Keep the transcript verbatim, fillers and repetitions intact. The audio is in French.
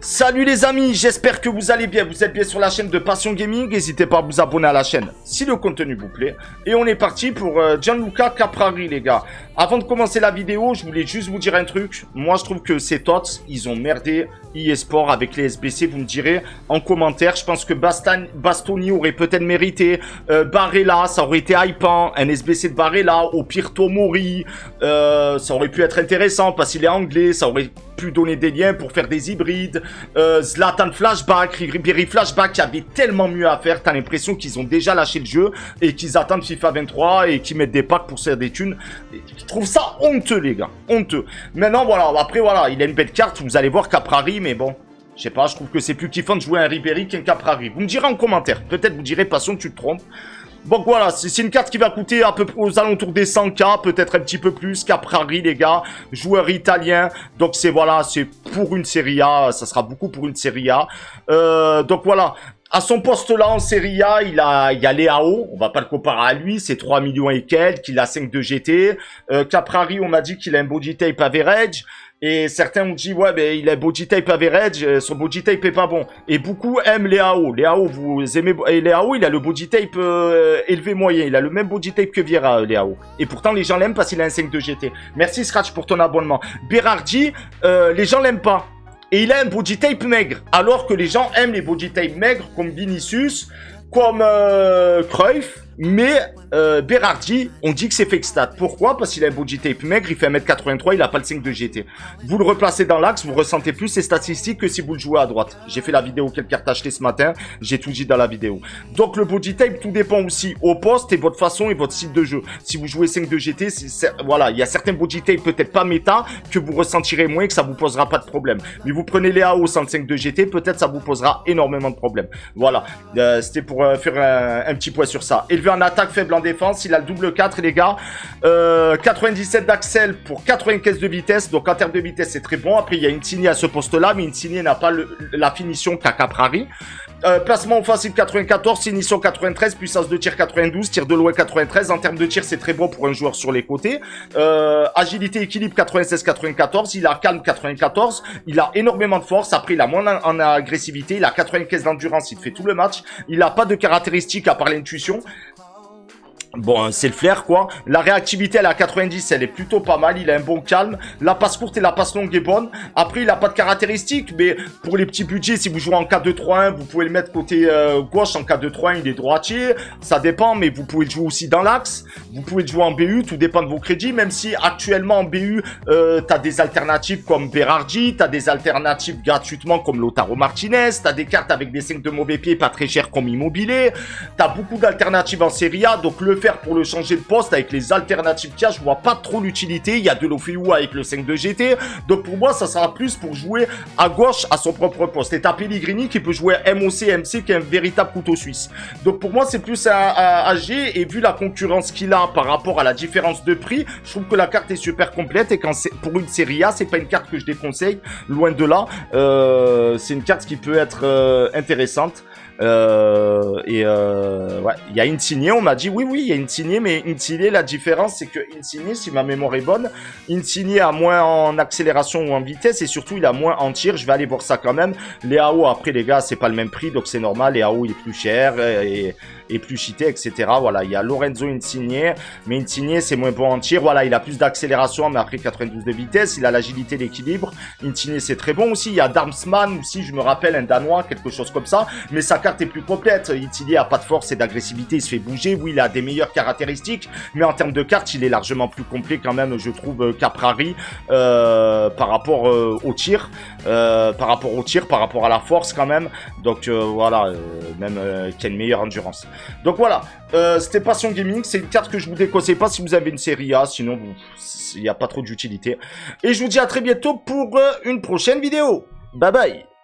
Salut les amis, j'espère que vous allez bien, vous êtes bien sur la chaîne de Passion Gaming, n'hésitez pas à vous abonner à la chaîne si le contenu vous plaît. Et on est parti pour euh, Gianluca Caprari les gars. Avant de commencer la vidéo, je voulais juste vous dire un truc, moi je trouve que ces tots, ils ont merdé eSport avec les S B C, vous me direz en commentaire, je pense que Bastan Bastoni aurait peut-être mérité, euh, Barella, ça aurait été hypant, un S B C de Barella, au pire Tomori, euh, ça aurait pu être intéressant parce qu'il est anglais, ça aurait pu donner des liens pour faire des hybrides. Euh, Zlatan Flashback, Ribéry Flashback, il y avait tellement mieux à faire. T'as l'impression qu'ils ont déjà lâché le jeu et qu'ils attendent FIFA vingt-trois et qu'ils mettent des packs pour se faire des thunes. Je trouve ça honteux, les gars. Honteux. Maintenant, voilà. Après, voilà. Il a une belle carte. Vous allez voir Caprari, mais bon. Je sais pas, je trouve que c'est plus kiffant de jouer un Ribéry qu'un Caprari. Vous me direz en commentaire. Peut-être vous direz, Passion, tu te trompes. Donc voilà, c'est une carte qui va coûter à peu près aux alentours des cent K, peut-être un petit peu plus. Caprari, les gars, joueur italien. Donc c'est voilà, c'est pour une Serie A, ça sera beaucoup pour une Serie A. Euh, donc voilà, à son poste là en Serie A, il a, il y a Leao, on va pas le comparer à lui, c'est trois millions et quelques, il a cinq de G T. Euh, Caprari, on m'a dit qu'il a un body type average. Et certains ont dit, ouais, mais il a body type average, son body type est pas bon. Et beaucoup aiment Leao. Leao, vous aimez, et Leao, il a le body type euh, élevé moyen. Il a le même body type que Vieira, Leao. Et pourtant, les gens l'aiment parce qu'il a un cinq de G T. Merci Scratch pour ton abonnement. Berardi, euh, les gens l'aiment pas. Et il a un body type maigre. Alors que les gens aiment les body type maigres comme Vinicius, comme euh, Cruyff. Mais euh, Berardi, on dit que c'est fake stat. Pourquoi? Parce qu'il a un body type maigre, il fait un mètre quatre-vingt-trois, il a pas le cinq de G T. Vous le replacez dans l'axe, vous ressentez plus ces statistiques que si vous le jouez à droite. J'ai fait la vidéo quelle carte acheter ce matin, j'ai tout dit dans la vidéo. Donc le body type, tout dépend aussi au poste et votre façon et votre style de jeu. Si vous jouez cinq de G T, voilà, il y a certains body type peut-être pas méta, que vous ressentirez moins, que ça vous posera pas de problème. Mais vous prenez les A O sans le cinq de G T, peut-être ça vous posera énormément de problèmes. Voilà, euh, c'était pour euh, faire un, un petit point sur ça. Et en attaque, faible en défense, il a le double quatre les gars, euh, quatre-vingt-dix-sept d'axel pour quatre-vingt-quinze de vitesse, donc en termes de vitesse c'est très bon. Après il y a Insigne à ce poste là, mais Insigne n'a pas le, la finition qu'a Caprari. Euh, placement offensif quatre-vingt-quatorze, finition quatre-vingt-treize, puissance de tir quatre-vingt-douze, tir de loin quatre-vingt-treize. En termes de tir, c'est très bon pour un joueur sur les côtés. Euh, agilité, équilibre quatre-vingt-seize quatre-vingt-quatorze. Il a calme quatre-vingt-quatorze. Il a énormément de force. Après, il a moins en, en agressivité. Il a quatre-vingt-quinze d'endurance. Il fait tout le match. Il n'a pas de caractéristiques à part l'intuition. Bon, c'est le flair, quoi. La réactivité, elle est à quatre-vingt-dix, elle est plutôt pas mal. Il a un bon calme. La passe courte et la passe longue est bonne. Après, il a pas de caractéristiques, mais pour les petits budgets, si vous jouez en quatre deux trois un, vous pouvez le mettre côté euh, gauche. En quatre deux trois un, il est droitier. Ça dépend, mais vous pouvez le jouer aussi dans l'axe. Vous pouvez le jouer en B U, tout dépend de vos crédits. Même si actuellement en B U, euh, t'as des alternatives comme Berardi, t'as des alternatives gratuitement comme Lautaro Martinez, t'as des cartes avec des cinq de mauvais pied pas très chères comme Immobilier. T'as beaucoup d'alternatives en Serie A, donc le fait pour le changer de poste avec les alternatives qu'il y a, je vois pas trop l'utilité. Il y a de l'Ofeu avec le cinq de G T, donc pour moi ça sera plus pour jouer à gauche à son propre poste. Et t'as Pellegrini qui peut jouer M O C, M C qui est un véritable couteau suisse. Donc pour moi c'est plus à, à, à G, et vu la concurrence qu'il a par rapport à la différence de prix, je trouve que la carte est super complète, et quand c'est pour une Serie A, c'est pas une carte que je déconseille, loin de là. Euh, c'est une carte qui peut être euh, intéressante. Euh, et euh, ouais, il y a Insigne, on m'a dit oui oui il y a Insigne, mais Insigne, la différence c'est que Insigne, si ma mémoire est bonne, Insigne a moins en accélération ou en vitesse, et surtout il a moins en tir. Je vais aller voir ça quand même. Les A O, après les gars, c'est pas le même prix, donc c'est normal. Les A O il est plus cher et, et plus cheaté, etc. Voilà, il y a Lorenzo Insigne, mais Insigne c'est moins bon en tir. Voilà, il a plus d'accélération, mais après quatre-vingt-douze de vitesse. Il a l'agilité, l'équilibre. Insigne c'est très bon aussi. Il y a Darmsman aussi, je me rappelle, un Danois, quelque chose comme ça, mais ça carte est plus complète. Insigne a pas de force et d'agressivité, il se fait bouger. Oui, il a des meilleures caractéristiques, mais en termes de cartes, il est largement plus complet quand même, je trouve, Caprari, euh, par rapport euh, au tir, euh, par rapport au tir, par rapport à la force quand même. Donc euh, voilà, euh, même euh, qui a une meilleure endurance. Donc voilà, euh, c'était Passion Gaming. C'est une carte que je vous déconseille pas si vous avez une Serie A, sinon il n'y a pas trop d'utilité. Et je vous dis à très bientôt pour euh, une prochaine vidéo. Bye bye.